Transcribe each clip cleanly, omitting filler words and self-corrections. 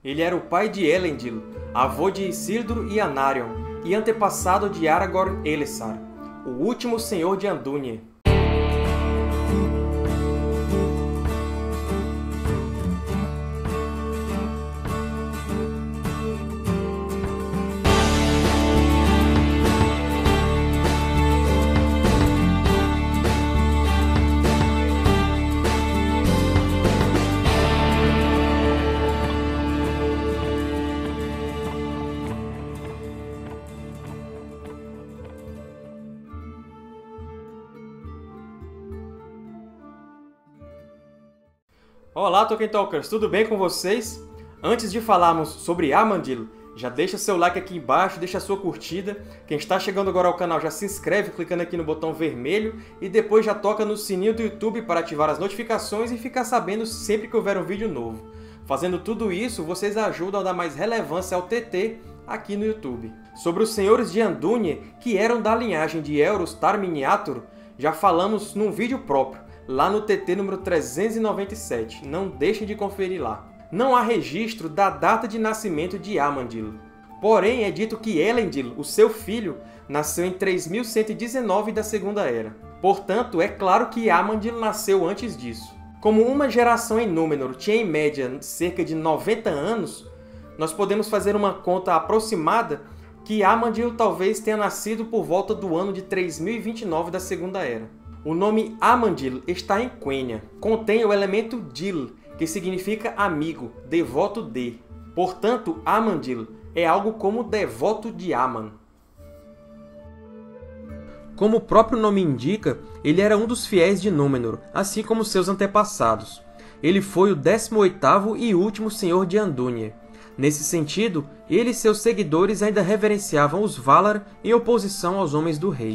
Ele era o pai de Elendil, avô de Isildur e Anarion, e antepassado de Aragorn Elessar, o último senhor de Andúnie. Olá, Tolkien Talkers! Tudo bem com vocês? Antes de falarmos sobre Amandil, já deixa seu like aqui embaixo, deixa a sua curtida. Quem está chegando agora ao canal já se inscreve clicando aqui no botão vermelho e depois já toca no sininho do YouTube para ativar as notificações e ficar sabendo sempre que houver um vídeo novo. Fazendo tudo isso, vocês ajudam a dar mais relevância ao TT aqui no YouTube. Sobre os Senhores de Andúnie, que eram da linhagem de Elros Tar-Miniatur, já falamos num vídeo próprio, lá no TT número 397. Não deixem de conferir lá. Não há registro da data de nascimento de Amandil. Porém, é dito que Elendil, o seu filho, nasceu em 3119 da Segunda Era. Portanto, é claro que Amandil nasceu antes disso. Como uma geração em Númenor tinha em média cerca de 90 anos, nós podemos fazer uma conta aproximada que Amandil talvez tenha nascido por volta do ano de 3029 da Segunda Era. O nome Amandil está em Quenya. Contém o elemento Dil, que significa amigo, devoto de. Portanto, Amandil é algo como devoto de Aman. Como o próprio nome indica, ele era um dos fiéis de Númenor, assim como seus antepassados. Ele foi o 18º e último senhor de Andúnie. Nesse sentido, ele e seus seguidores ainda reverenciavam os Valar em oposição aos Homens do Rei.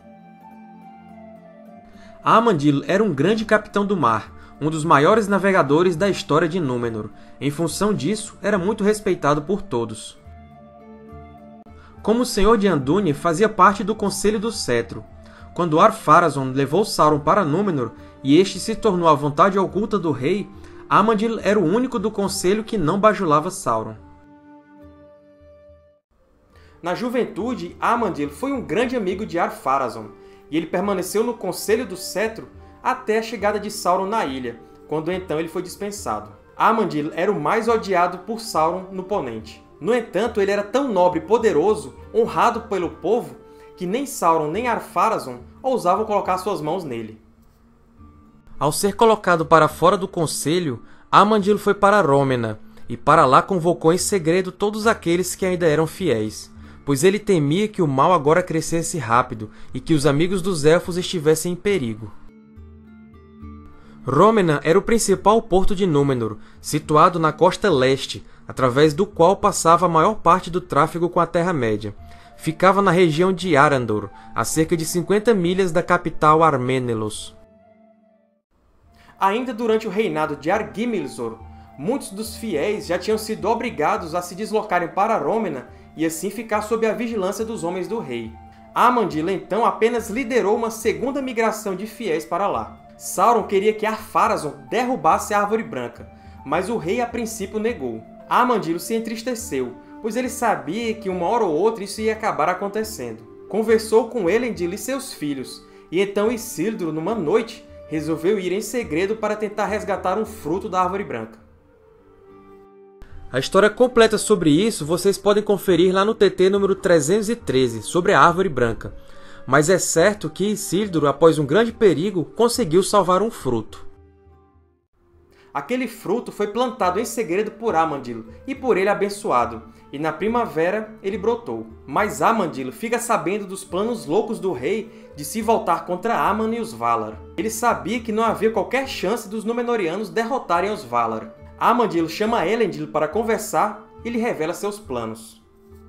Amandil era um grande capitão do mar, um dos maiores navegadores da história de Númenor. Em função disso, era muito respeitado por todos. Como senhor de Andúnie, fazia parte do Conselho do Cetro. Quando Ar-Pharazôn levou Sauron para Númenor e este se tornou a vontade oculta do rei, Amandil era o único do Conselho que não bajulava Sauron. Na juventude, Amandil foi um grande amigo de Ar-Pharazôn, e ele permaneceu no Conselho do Cetro até a chegada de Sauron na ilha, quando então ele foi dispensado. Amandil era o mais odiado por Sauron no Ponente. No entanto, ele era tão nobre e poderoso, honrado pelo povo, que nem Sauron nem Ar-Pharazôn ousavam colocar suas mãos nele. Ao ser colocado para fora do Conselho, Amandil foi para Rōmena, e para lá convocou em segredo todos aqueles que ainda eram fiéis, pois ele temia que o mal agora crescesse rápido e que os amigos dos Elfos estivessem em perigo. Rōmena era o principal porto de Númenor, situado na costa leste, através do qual passava a maior parte do tráfego com a Terra-média. Ficava na região de Arandor, a cerca de 50 milhas da capital Armenelos. Ainda durante o reinado de Argimilzor, muitos dos fiéis já tinham sido obrigados a se deslocarem para Rōmena e assim ficar sob a vigilância dos Homens do Rei. Amandil, então, apenas liderou uma segunda migração de fiéis para lá. Sauron queria que Ar-Pharazôn derrubasse a Árvore Branca, mas o rei a princípio negou. Amandil se entristeceu, pois ele sabia que uma hora ou outra isso ia acabar acontecendo. Conversou com Elendil e seus filhos, e então Isildur, numa noite, resolveu ir em segredo para tentar resgatar um fruto da Árvore Branca. A história completa sobre isso vocês podem conferir lá no TT número 313, sobre a Árvore Branca. Mas é certo que Isildur, após um grande perigo, conseguiu salvar um fruto. Aquele fruto foi plantado em segredo por Amandil e por ele abençoado, e na primavera ele brotou. Mas Amandil fica sabendo dos planos loucos do rei de se voltar contra Aman e os Valar. Ele sabia que não havia qualquer chance dos Númenóreanos derrotarem os Valar. Amandil chama Elendil para conversar e lhe revela seus planos.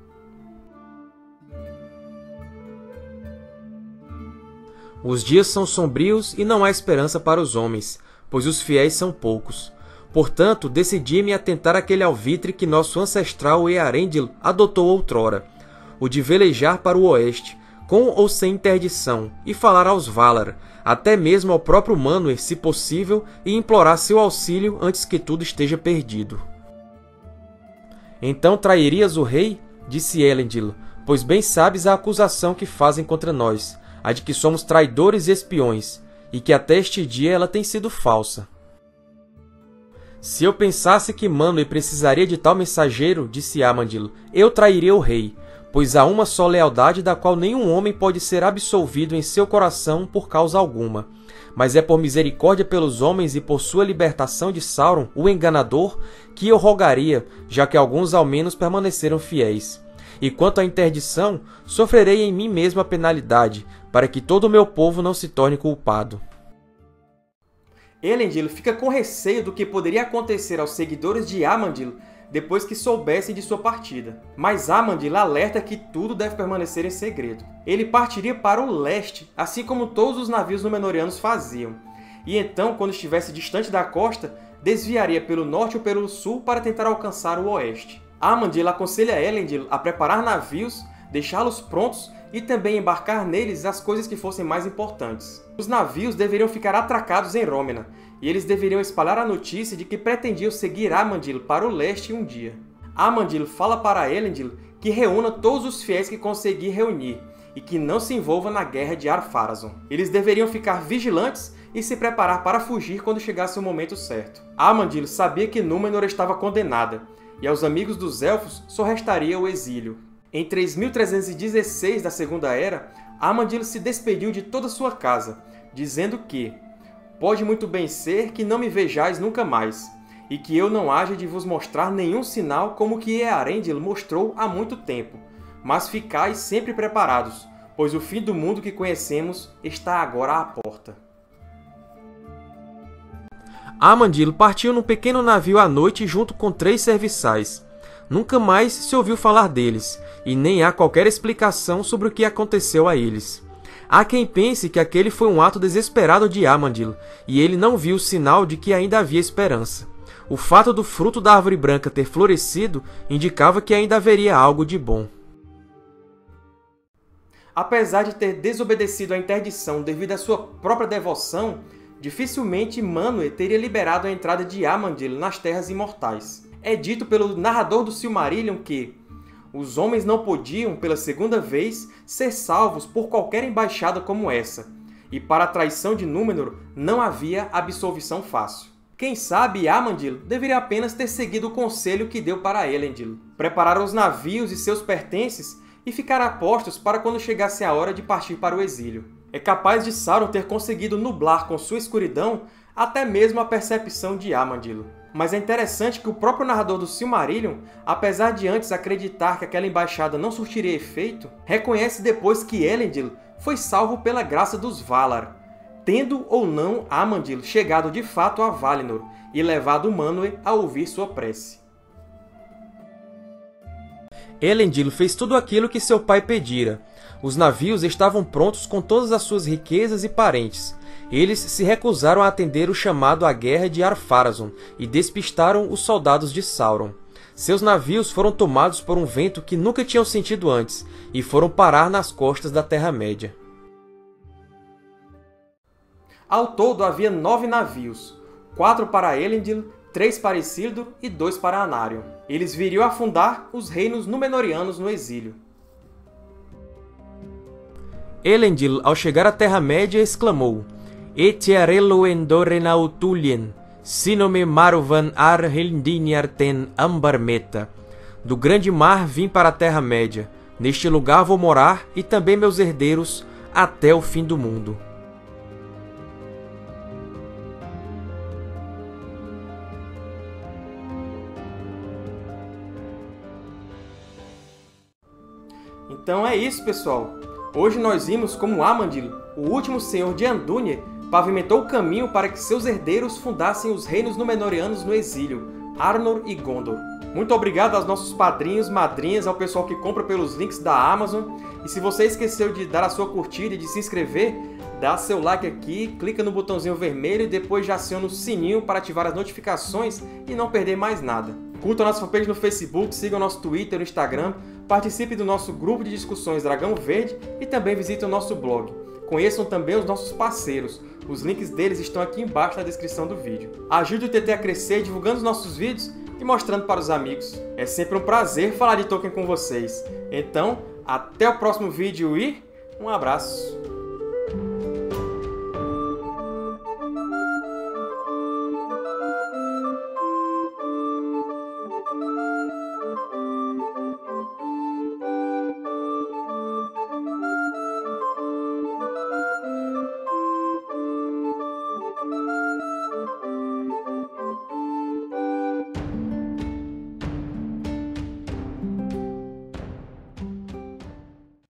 Os dias são sombrios e não há esperança para os homens, pois os fiéis são poucos. Portanto, decidi-me a tentar aquele alvitre que nosso ancestral Earendil adotou outrora, o de velejar para o oeste, com ou sem interdição, e falar aos Valar, até mesmo ao próprio Manwë, se possível, e implorar seu auxílio antes que tudo esteja perdido. Então trairias o rei? Disse Elendil, pois bem sabes a acusação que fazem contra nós, a de que somos traidores e espiões, e que até este dia ela tem sido falsa. Se eu pensasse que Manwë precisaria de tal mensageiro, disse Amandil, eu trairia o rei, pois há uma só lealdade da qual nenhum homem pode ser absolvido em seu coração por causa alguma. Mas é por misericórdia pelos homens e por sua libertação de Sauron, o enganador, que eu rogaria, já que alguns ao menos permaneceram fiéis. E quanto à interdição, sofrerei em mim mesmo a penalidade, para que todo o meu povo não se torne culpado. Elendil fica com receio do que poderia acontecer aos seguidores de Amandil depois que soubessem de sua partida. Mas Amandil alerta que tudo deve permanecer em segredo. Ele partiria para o leste, assim como todos os navios Númenóreanos faziam. E então, quando estivesse distante da costa, desviaria pelo norte ou pelo sul para tentar alcançar o oeste. Amandil aconselha Elendil a preparar navios, deixá-los prontos e também embarcar neles as coisas que fossem mais importantes. Os navios deveriam ficar atracados em Rômena, e eles deveriam espalhar a notícia de que pretendiam seguir Amandil para o leste um dia. Amandil fala para Elendil que reúna todos os fiéis que conseguir reunir, e que não se envolva na guerra de Ar-Pharazôn. Eles deveriam ficar vigilantes e se preparar para fugir quando chegasse o momento certo. Amandil sabia que Númenor estava condenada, e aos amigos dos Elfos só restaria o exílio. Em 3316 da Segunda Era, Amandil se despediu de toda sua casa, dizendo que pode muito bem ser que não me vejais nunca mais, e que eu não haja de vos mostrar nenhum sinal como que Eärendil mostrou há muito tempo, mas ficais sempre preparados, pois o fim do mundo que conhecemos está agora à porta. Amandil partiu num pequeno navio à noite junto com 3 serviçais. Nunca mais se ouviu falar deles, e nem há qualquer explicação sobre o que aconteceu a eles. Há quem pense que aquele foi um ato desesperado de Amandil, e ele não viu o sinal de que ainda havia esperança. O fato do fruto da árvore branca ter florescido indicava que ainda haveria algo de bom. Apesar de ter desobedecido à interdição devido à sua própria devoção, dificilmente Manwë teria liberado a entrada de Amandil nas Terras Imortais. É dito pelo narrador do Silmarillion que os homens não podiam, pela segunda vez, ser salvos por qualquer embaixada como essa, e para a traição de Númenor não havia absolvição fácil. Quem sabe Amandil deveria apenas ter seguido o conselho que deu para Elendil, preparar os navios e seus pertences e ficar a postos para quando chegasse a hora de partir para o exílio. É capaz de Sauron ter conseguido nublar com sua escuridão até mesmo a percepção de Amandil. Mas é interessante que o próprio narrador do Silmarillion, apesar de antes acreditar que aquela embaixada não surtiria efeito, reconhece depois que Elendil foi salvo pela graça dos Valar, tendo ou não Amandil chegado de fato a Valinor e levado Manwë a ouvir sua prece. Elendil fez tudo aquilo que seu pai pedira. Os navios estavam prontos com todas as suas riquezas e parentes. Eles se recusaram a atender o chamado à guerra de Ar-Pharazôn e despistaram os soldados de Sauron. Seus navios foram tomados por um vento que nunca tinham sentido antes e foram parar nas costas da Terra-média. Ao todo havia 9 navios, 4 para Elendil, 3 para Isildur e 2 para Anarion. Eles viriam afundar os reinos Númenóreanos no exílio. Elendil, ao chegar à Terra-média, exclamou: Etiarello endorenautulien, sinome maruvan arhildiniarten ambarmeta. Do grande mar vim para a Terra-média. Neste lugar vou morar, e também meus herdeiros, até o fim do mundo. Então é isso, pessoal. Hoje nós vimos como Amandil, o último senhor de Andúnie, pavimentou o caminho para que seus herdeiros fundassem os reinos Númenóreanos no exílio, Arnor e Gondor. Muito obrigado aos nossos padrinhos, madrinhas, ao pessoal que compra pelos links da Amazon. E se você esqueceu de dar a sua curtida e de se inscrever, dá seu like aqui, clica no botãozinho vermelho e depois já aciona o sininho para ativar as notificações e não perder mais nada. Curta a nossa fanpage no Facebook, siga o nosso Twitter e o Instagram, participe do nosso grupo de discussões Dragão Verde e também visite o nosso blog. Conheçam também os nossos parceiros, os links deles estão aqui embaixo na descrição do vídeo. Ajude o TT a crescer divulgando os nossos vídeos e mostrando para os amigos. É sempre um prazer falar de Tolkien com vocês. Então, até o próximo vídeo e um abraço!